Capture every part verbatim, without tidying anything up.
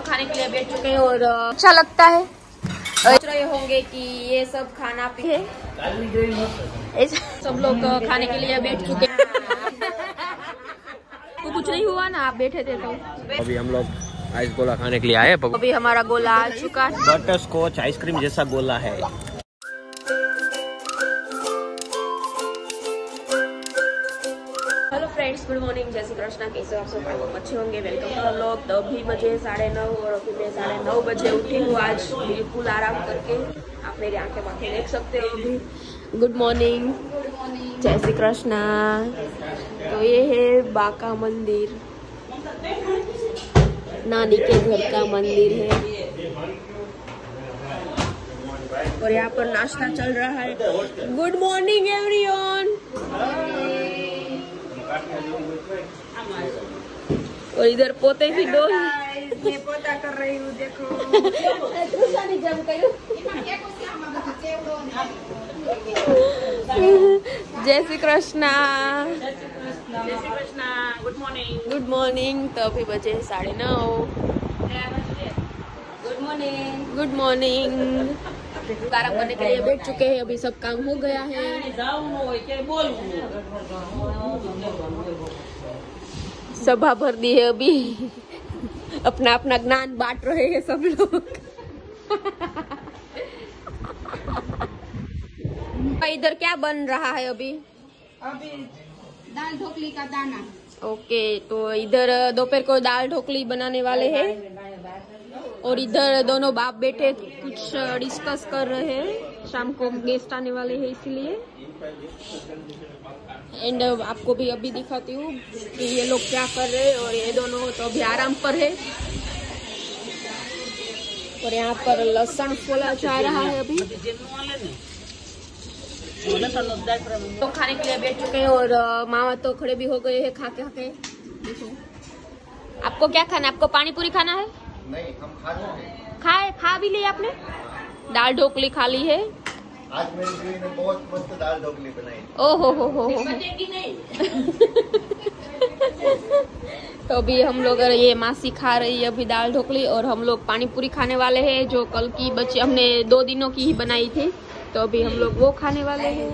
खाने के लिए बैठ चुके हैं और अच्छा लगता है। सोच रहे होंगे कि ये सब खाना पीने सब लोग खाने के लिए बैठ चुके हैं। तो कुछ नहीं हुआ ना, आप बैठे थे तो। अभी हम लोग आइस गोला खाने के लिए आए। अभी हमारा गोला आ चुका है, बटर स्कॉच आइसक्रीम जैसा गोला है। हेलो फ्रेंड्स, गुड मॉर्निंग, जय श्री कृष्णा। कैसे आप सब लोग अच्छे होंगे। वेलकम टू हम लोग। तो अभी बजे साढ़े नौ और अभी मैं साढ़े नौ बजे उठी हूँ आज, बिल्कुल आराम करके। आप मेरी आंखें माथे देख सकते हो अभी। गुड मॉर्निंग, जय श्री कृष्णा। तो ये है बाका मंदिर, नानी के घर का मंदिर है और यहाँ पर नाश्ता चल रहा है। Good morning everyone. और इधर पोते भी दो मैं पोता कर रही हूँ, देखो। जय श्री कृष्णा। जय Shri Krishna. Good morning. Good morning. तो अभी बजे साढ़े नौ। Good morning. Good morning. आराम करने के लिए बैठ चुके हैं। अभी सब काम हो गया है, सभा भर दी है। अभी अपना अपना ज्ञान बांट रहे हैं सब लोग। इधर क्या बन रहा है अभी? अभी दाल ढोकली का दाना। ओके, तो इधर दोपहर को दाल ढोकली बनाने वाले हैं और इधर दोनों बाप बेटे कुछ डिस्कस कर रहे हैं। शाम को गेस्ट आने वाले हैं इसलिए। एंड आपको भी अभी दिखाती हूँ कि ये लोग क्या कर रहे हैं। और ये दोनों तो अभी आराम पर है और यहाँ पर लहसुन फोला जा रहा है अभी। तो खाने के लिए बैठ चुके हैं और मामा तो खड़े भी हो गए हैं खा के खा के। आपको क्या खाना है? आपको पानी पूरी खाना है? नहीं, हम खा चुके हैं। खाए खा भी ली आपने? दाल ढोकली खा ली है। आज मेरी बीवी ने बहुत मस्त दाल ढोकली बनाई। ओ हो हो हो तो अभी हम लोग ये मासी खा रही है अभी दाल ढोकली और हम लोग पानी पूरी खाने वाले हैं, जो कल की बच्चे हमने दो दिनों की ही बनाई थी। तो अभी हम लोग वो खाने वाले हैं।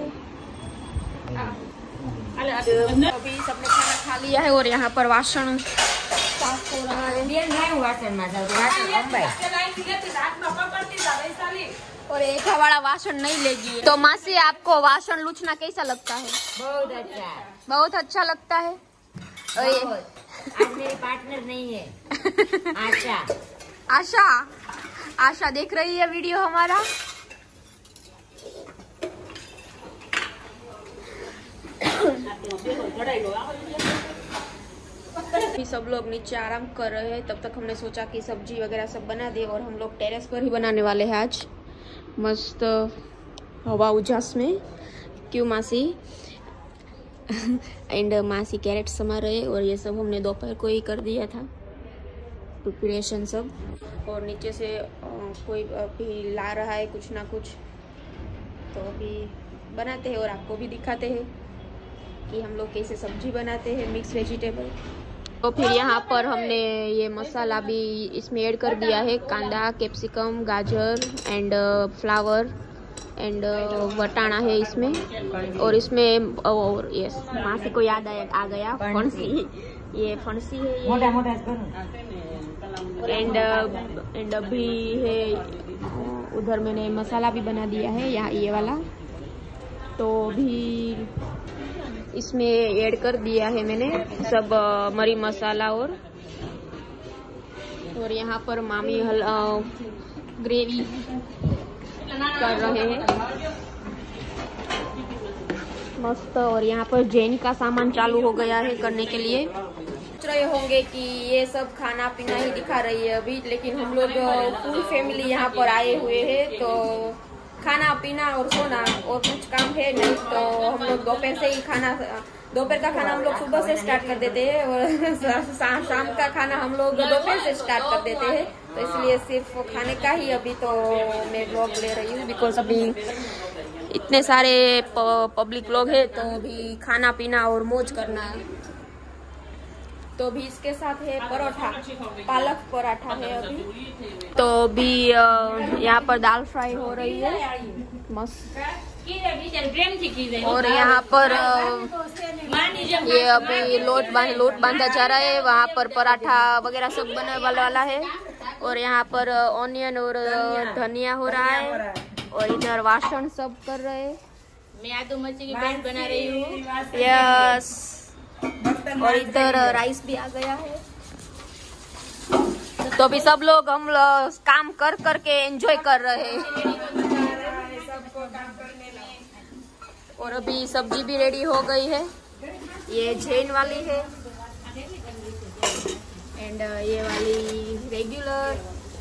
अभी सबने खाना खा लिया है और यहाँ पर वासन साफ हो रहा है। और एक वाला वासन नहीं लेगी। तो मासी, आपको वासन लूचना कैसा लगता है? बहुत अच्छा। बहुत अच्छा लगता है। आज मेरी पार्टनर नहीं है। आशा। आशा आशा देख रही है वीडियो हमारा। सब लोग नीचे आराम कर रहे हैं। तब तक हमने सोचा कि सब्जी वगैरह सब बना दे और हम लोग टेरेस पर ही बनाने वाले हैं आज मस्त हवा उजास में। क्यों मासी? एंड मासी कैरेट समा रहे और ये सब हमने दोपहर को ही कर दिया था प्रिपरेशन सब। और नीचे से कोई अभी ला रहा है कुछ ना कुछ, तो अभी बनाते हैं और आपको भी दिखाते हैं कि हम लोग कैसे सब्जी बनाते हैं मिक्स वेजिटेबल। तो फिर यहाँ पर हमने ये मसाला भी इसमें ऐड कर दिया है, कांदा, कैप्सिकम, गाजर एंड फ्लावर एंड वटाना है इसमें। और इसमें और यस, मासी को याद आया आ गया फणसी। ये फणसी है ये। एंड एंड अभी है उधर मैंने मसाला भी बना दिया है यहाँ ये वाला, तो भी इसमें ऐड कर दिया है मैंने सब मरी मसाला। और और यहाँ पर मामी हल ग्रेवी कर रहे हैं मस्त। और यहाँ पर जैन का सामान चालू हो गया है करने के लिए। सोच रहे होंगे कि ये सब खाना पीना ही दिखा रही है अभी, लेकिन हम लोग फुल फैमिली यहाँ पर आए हुए हैं। तो खाना पीना और सोना और कुछ काम है नहीं। तो हम लोग दोपहर से ही खाना, दोपहर का खाना हम लोग सुबह से स्टार्ट कर देते हैं और शाम का खाना हम लोग दोपहर से स्टार्ट कर देते हैं। तो इसलिए सिर्फ खाने का ही अभी तो मैं व्लॉग ले रही हूँ, बिकॉज अभी इतने सारे पब्लिक लोग हैं तो अभी खाना पीना और मौज करना तो भी इसके साथ है परोठा, पालक पराठा है अभी। तो भी यहाँ पर दाल फ्राई हो रही है मस्त। और यहाँ पर ये अभी लोट बांध लोट बांधा जा रहा है, वहाँ पर पराठा वगैरह सब बनने वाला है। और यहाँ पर ऑनियन और धनिया हो रहा है। और इधर वासन सब कर रहे हैं। मैं आलू मच्छी की बैट बना रही हूँ। यस। और इधर राइस भी आ गया है। तो अभी सब लोग हम लोग काम कर करके एंजॉय कर रहे हैं। और अभी सब्जी भी रेडी हो गई है। ये जैन वाली है एंड ये वाली रेगुलर।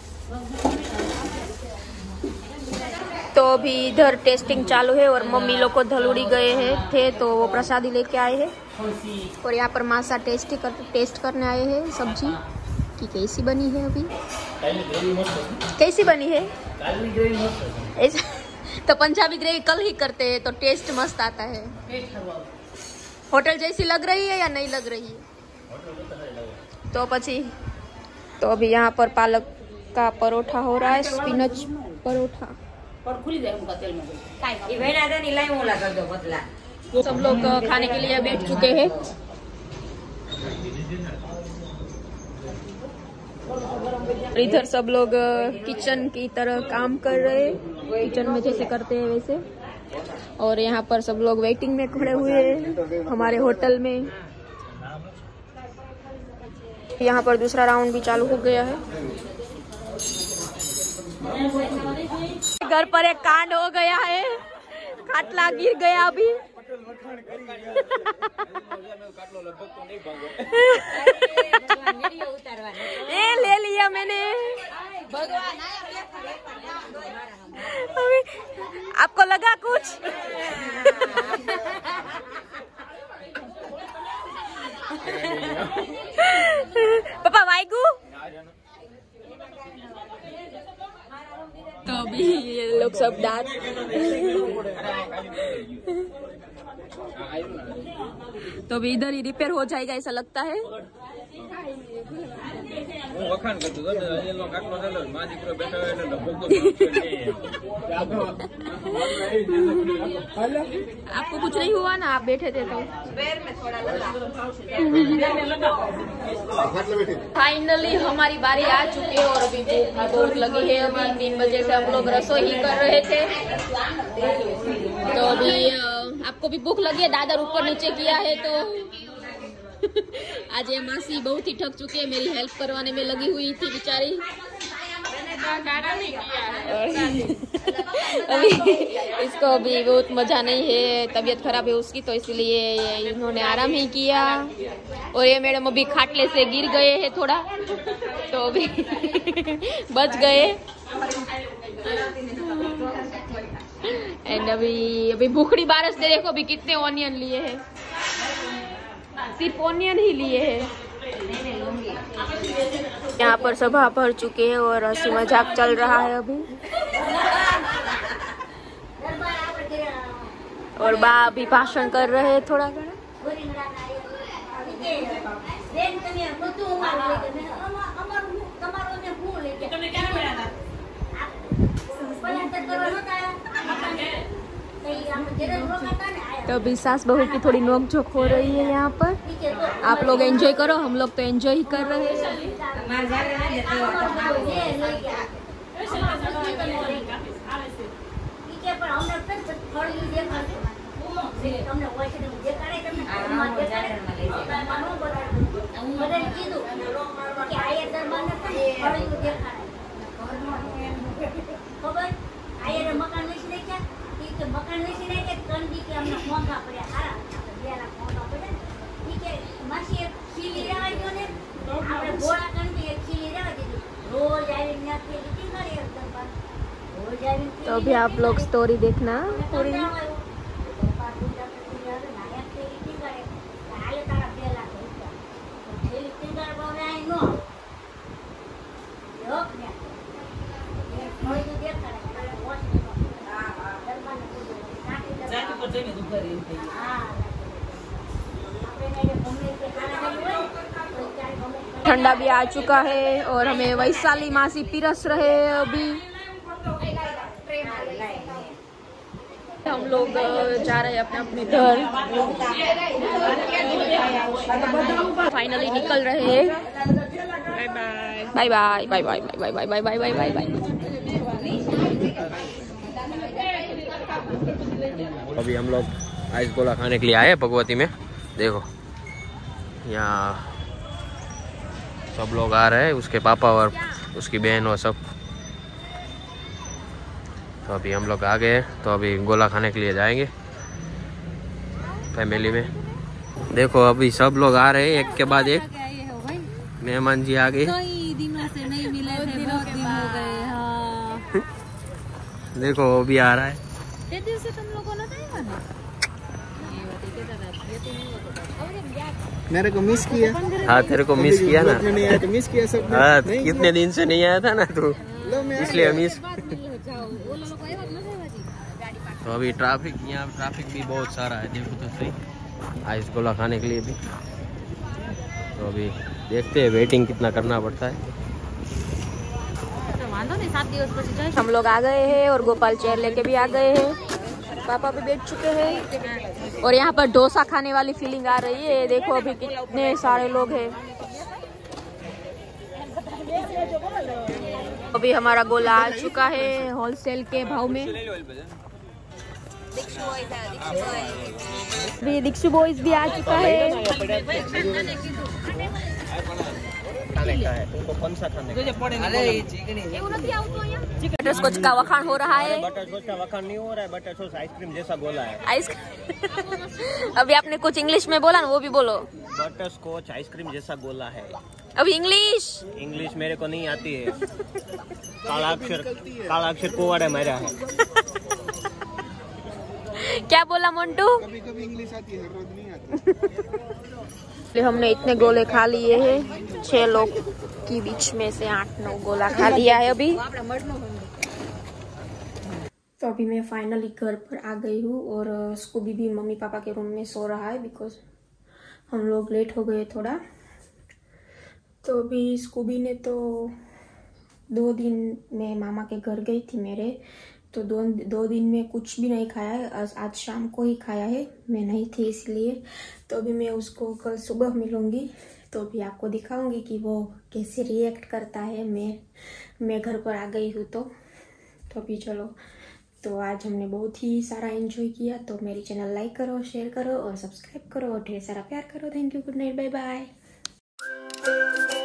तो अभी इधर टेस्टिंग चालू है और मम्मी लोग को धलूड़ी गए हैं थे तो वो प्रसादी लेके आए हैं। और यहाँ पर मासा टेस्ट कर टेस्ट करने आए हैं सब्जी कि कैसी बनी है। अभी कैसी बनी है ऐसा तो पंजाबी ग्रेवी कल ही करते हैं तो टेस्ट मस्त आता है। होटल जैसी लग रही है या नहीं लग रही है? तो पची तो अभी यहाँ पर पालक का परोठा हो रहा है, स्पिनच परोठा। और खुली जाए उनका तेल में ये भाई ना नहीं लाई मोला कर दो पतला। सब लोग खाने के लिए बैठ चुके हैं। इधर सब लोग किचन की तरह काम कर रहे हैं, किचन में जैसे करते हैं वैसे। और यहाँ पर सब लोग वेटिंग में खड़े हुए हैं हमारे होटल में। यहाँ पर दूसरा राउंड भी चालू हो गया है। घर पर एक कांड हो गया है, खाटला गिर गया अभी। ये ले लिया मैंने। अभी आपको लगा कुछ? पापा वाइगू। तो अभी ये लोग सब दांत तो अभी इधर ही रिपेयर हो जाएगा ऐसा लगता है। आपको कुछ नहीं हुआ ना? आप बैठे थे तो फाइनली हमारी बारी आ चुकी है और अभी भूख बहुत लगी है। अभी तीन बजे से हम लोग रसोई ही कर रहे थे। तो अभी आपको भी भूख लगी है? दादर ऊपर नीचे किया है तो आज ये मासी बहुत ही थक चुकी है, मेरी हेल्प करवाने में लगी हुई थी बेचारी। अभी इसको अभी बहुत मजा नहीं है, तबीयत खराब है उसकी, तो इसलिए इन्होंने आराम ही किया। और ये मैडम अभी खाटले से गिर गए हैं थोड़ा, तो अभी बच गए। एंड अभी अभी भूखड़ी बारस ने देखो अभी कितने ऑनियन लिए हैं, सिर्फ ऑनियन ही लिए हैं। यहाँ पर सभा भर चुके हैं और हंसी मजाक चल रहा है अभी। और बा अभी भाषण कर रहे हैं थोड़ा घना। तो अभी सास बहू की थोड़ी नोक झोंक हो रही है यहाँ पर। आप लोग एंजॉय करो, हम लोग तो एंजॉय ही कर रहे हैं। મકાન વેચી નાખે ત્રણ દી કે અમને મોંઘા પડ્યા સારા બે લાખ મોંઘા પડે ને ઈ કે માસી એક ખીલી રહેવા દો ને આપણે ગોળા કરી એક ખીલી રહેવા દીધી રોજ આવીને ત્યાં ખેતી કરે એકદમ રોજ આવીને तो अभी आप लोग स्टोरी देखना पूरी। ठंडा भी आ चुका है और हमें वैशाली मासी पिरस रहे अभी। हम लोग जा रहे हैं अपने अपने घर, फाइनली निकल रहे हैं। Bye bye bye bye bye bye bye bye bye bye bye. अभी हम लोग आइस गोला खाने के लिए आए भगवती में। देखो यहाँ सब लोग आ रहे हैं, उसके पापा और उसकी बहन और सब। तो अभी हम लोग आ गए, तो अभी गोला खाने के लिए जाएंगे फैमिली में। देखो अभी सब लोग आ रहे हैं एक के बाद एक। मेहमान जी आ गए। कई दिनों से नहीं मिले थे, बहुत दिन हो गए। हाँ देखो वो भी आ रहा है। से तुम लोगों ने मेरे को मिस किया। हाँ तेरे को मिस किया ना। नहीं आया तो मिस किया सब। हाँ कितने दिन से नहीं आया था ना तू, इसलिए मिस। तो अभी ट्रैफिक, यहाँ ट्रैफिक भी बहुत सारा है, देखो तो सही आइस गोला खाने के लिए भी। तो अभी देखते हैं वेटिंग कितना करना पड़ता है। हम लोग आ गए हैं और गोपाल चेयर लेके भी आ गए हैं, पापा भी बैठ चुके हैं और यहाँ पर डोसा खाने वाली फीलिंग आ रही है। देखो अभी कितने सारे लोग हैं। अभी हमारा गोला आ चुका है होलसेल के भाव में। अभी दीक्षु बॉयज भी आ चुका है। बटर स्कॉच का वखाण हो रहा है। बटर स्कॉच का वखाण नहीं हो रहा है, बटर स्कॉच आइसक्रीम जैसा गोला है। आइस अभी आपने कुछ इंग्लिश में बोला ना, वो भी बोलो। बटर स्कॉच आइसक्रीम जैसा गोला है। अभी इंग्लिश इंग्लिश मेरे को नहीं आती है। काला अक्षर काला अक्षर कोवाड़े मारा है। क्या बोला मोन्टू? कभी कभी इंग्लिश आती है, रोज नहीं आती। हमने इतने गोले खा लिए हैं, छह लोग की बीच में से आठ नौ गोला खा लिया है अभी। तो अभी मैं फाइनली घर पर आ गई हूँ और स्कूबी भी मम्मी पापा के रूम में सो रहा है, बिकॉज हम लोग लेट हो गए थोड़ा। तो अभी स्कूबी ने तो दो दिन मैं मामा के घर गई थी मेरे, तो दो दो दिन में कुछ भी नहीं खाया है। आज, आज शाम को ही खाया है, मैं नहीं थी इसलिए। तो अभी मैं उसको कल सुबह मिलूंगी, तो अभी आपको दिखाऊंगी कि वो कैसे रिएक्ट करता है मैं मैं घर पर आ गई हूँ। तो तो अभी चलो, तो आज हमने बहुत ही सारा एंजॉय किया। तो मेरी चैनल लाइक करो, शेयर करो और सब्सक्राइब करो और ढेर सारा प्यार करो। Thank you, good night, bye bye.